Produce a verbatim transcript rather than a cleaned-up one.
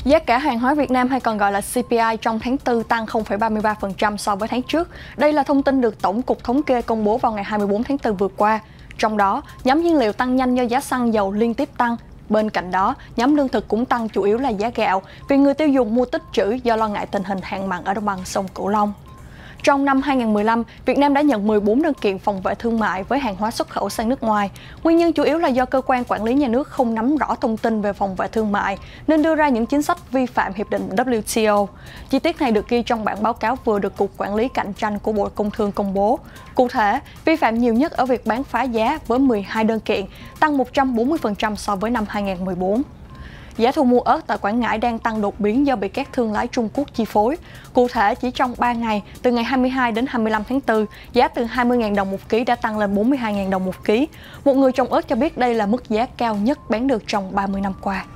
Giá cả hàng hóa Việt Nam hay còn gọi là xê pê i trong tháng tư tăng không phẩy ba mươi ba phần trăm so với tháng trước. Đây là thông tin được Tổng cục Thống kê công bố vào ngày hai mươi tư tháng tư vừa qua. Trong đó, nhóm nhiên liệu tăng nhanh do giá xăng dầu liên tiếp tăng. Bên cạnh đó, nhóm lương thực cũng tăng chủ yếu là giá gạo vì người tiêu dùng mua tích trữ do lo ngại tình hình hạn mặn ở đồng bằng sông Cửu Long. Trong năm hai nghìn không trăm mười lăm, Việt Nam đã nhận mười bốn đơn kiện phòng vệ thương mại với hàng hóa xuất khẩu sang nước ngoài. Nguyên nhân chủ yếu là do cơ quan quản lý nhà nước không nắm rõ thông tin về phòng vệ thương mại nên đưa ra những chính sách vi phạm hiệp định W T O. Chi tiết này được ghi trong bản báo cáo vừa được Cục Quản lý Cạnh tranh của Bộ Công Thương công bố. Cụ thể, vi phạm nhiều nhất ở việc bán phá giá với mười hai đơn kiện, tăng một trăm bốn mươi phần trăm so với năm hai nghìn không trăm mười bốn. Giá thu mua ớt tại Quảng Ngãi đang tăng đột biến do bị các thương lái Trung Quốc chi phối. Cụ thể, chỉ trong ba ngày, từ ngày hai mươi hai đến hai mươi lăm tháng tư, giá từ hai mươi nghìn đồng một ký đã tăng lên bốn mươi hai nghìn đồng một ký. Một người trồng ớt cho biết đây là mức giá cao nhất bán được trong ba mươi năm qua.